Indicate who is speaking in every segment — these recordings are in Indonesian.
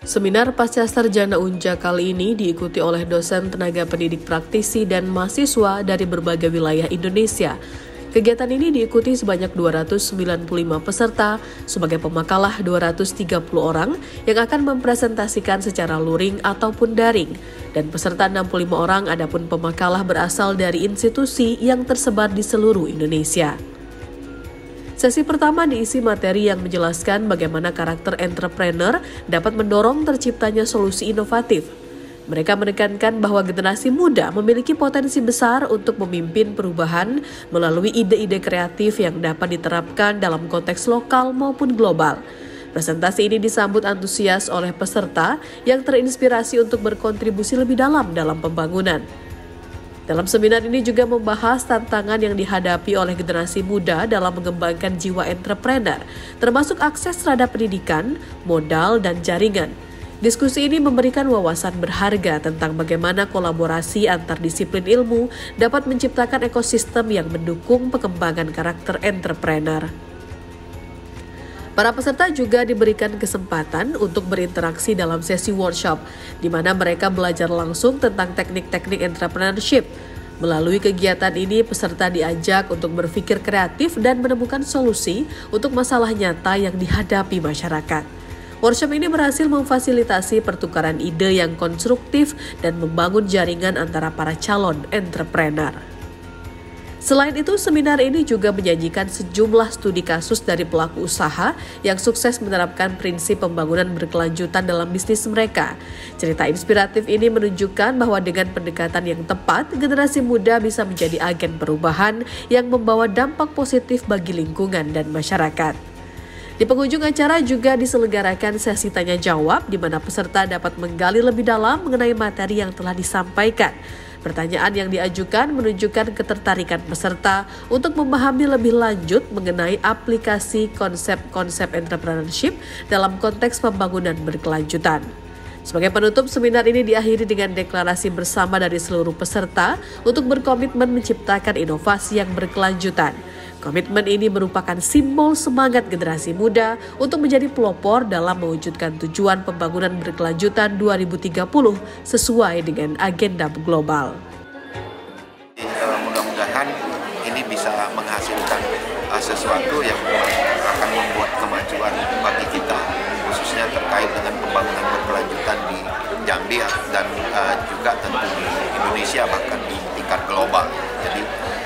Speaker 1: Seminar Pasca Sarjana Unja kali ini diikuti oleh dosen tenaga pendidik praktisi dan mahasiswa dari berbagai wilayah Indonesia. Kegiatan ini diikuti sebanyak 295 peserta, sebagai pemakalah 230 orang yang akan mempresentasikan secara luring ataupun daring. Dan peserta 65 orang adapun pemakalah berasal dari institusi yang tersebar di seluruh Indonesia. Sesi pertama diisi materi yang menjelaskan bagaimana karakter entrepreneur dapat mendorong terciptanya solusi inovatif. Mereka menekankan bahwa generasi muda memiliki potensi besar untuk memimpin perubahan melalui ide-ide kreatif yang dapat diterapkan dalam konteks lokal maupun global. Presentasi ini disambut antusias oleh peserta yang terinspirasi untuk berkontribusi lebih dalam pembangunan. Dalam seminar ini juga membahas tantangan yang dihadapi oleh generasi muda dalam mengembangkan jiwa entrepreneur, termasuk akses terhadap pendidikan, modal, dan jaringan. Diskusi ini memberikan wawasan berharga tentang bagaimana kolaborasi antar disiplin ilmu dapat menciptakan ekosistem yang mendukung pengembangan karakter entrepreneur. Para peserta juga diberikan kesempatan untuk berinteraksi dalam sesi workshop, di mana mereka belajar langsung tentang teknik-teknik entrepreneurship. Melalui kegiatan ini, peserta diajak untuk berpikir kreatif dan menemukan solusi untuk masalah nyata yang dihadapi masyarakat. Workshop ini berhasil memfasilitasi pertukaran ide yang konstruktif dan membangun jaringan antara para calon entrepreneur. Selain itu, seminar ini juga menyajikan sejumlah studi kasus dari pelaku usaha yang sukses menerapkan prinsip pembangunan berkelanjutan dalam bisnis mereka. Cerita inspiratif ini menunjukkan bahwa dengan pendekatan yang tepat, generasi muda bisa menjadi agen perubahan yang membawa dampak positif bagi lingkungan dan masyarakat. Di penghujung acara juga diselenggarakan sesi tanya-jawab di mana peserta dapat menggali lebih dalam mengenai materi yang telah disampaikan. Pertanyaan yang diajukan menunjukkan ketertarikan peserta untuk memahami lebih lanjut mengenai aplikasi konsep-konsep entrepreneurship dalam konteks pembangunan berkelanjutan. Sebagai penutup, seminar ini diakhiri dengan deklarasi bersama dari seluruh peserta untuk berkomitmen menciptakan inovasi yang berkelanjutan. Komitmen ini merupakan simbol semangat generasi muda untuk menjadi pelopor dalam mewujudkan tujuan pembangunan berkelanjutan 2030 sesuai dengan agenda global.
Speaker 2: Mudah-mudahan ini bisa menghasilkan sesuatu yang akan membuat kemajuan bagi kita, khususnya terkait dengan pembangunan berkelanjutan di Jambi dan juga tentu di Indonesia, bahkan di tingkat global. Jadi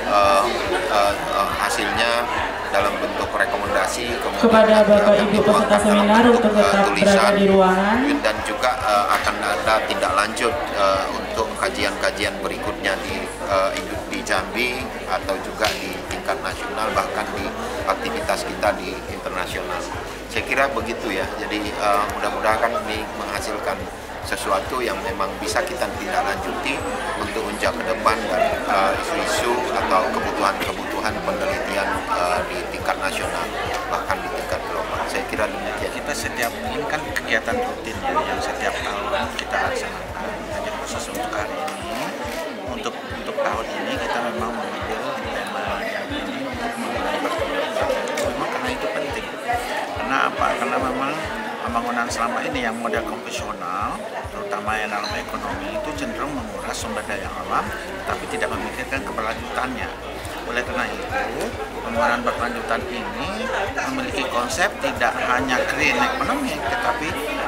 Speaker 2: hasilnya dalam bentuk rekomendasi
Speaker 3: kepada Bapak Ibu peserta seminar untuk tetap berada di ruangan,
Speaker 2: dan juga akan ada tindak lanjut untuk kajian-kajian berikutnya di Jambi atau juga di tingkat nasional, bahkan di aktivitas kita di internasional. Saya kira begitu ya. Jadi mudah-mudahan ini menghasilkan sesuatu yang memang bisa kita tindak lanjuti untuk Unja ke depan dan isu-isu atau kebutuhan penelitian di tingkat nasional bahkan di tingkat global. Saya kira demikian.
Speaker 4: Kita setiap ini kan kegiatan rutin ya, yang setiap tahun kita laksanakan. Hanya khusus untuk hari ini, untuk tahun ini kita memang mengambil tema yang ini untuk mengenai berkelanjutan. Memang karena itu penting. Karena apa? Karena memang pembangunan selama ini yang model konvensional, terutama yang dalam ekonomi, itu cenderung menguras sumber daya alam, tapi tidak memikirkan keberlanjutannya. Oleh karena itu, pembangunan berkelanjutan ini memiliki konsep tidak hanya green economy, tetapi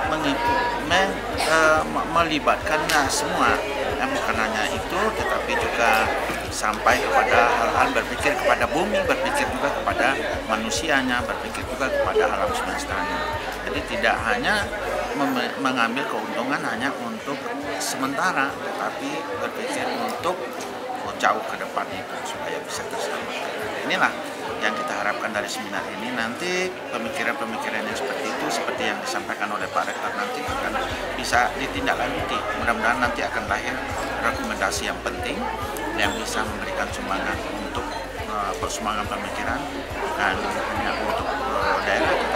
Speaker 4: melibatkan semua. Bukan hanya itu, tetapi juga sampai kepada hal-hal berpikir kepada bumi, berpikir juga kepada manusianya, berpikir juga kepada alam semestanya. Jadi tidak hanya mengambil keuntungan hanya untuk sementara, tetapi berpikir untuk jauh ke depan itu supaya bisa terselamatkan. Inilah yang kita harapkan dari seminar ini. Nanti pemikiran-pemikiran yang seperti itu, seperti yang disampaikan oleh Pak Rektor, nanti akan bisa ditindaklanjuti. Mudah-mudahan nanti akan lahir rekomendasi yang penting yang bisa memberikan semangat untuk persemangat pemikiran, bukan hanya untuk daerah,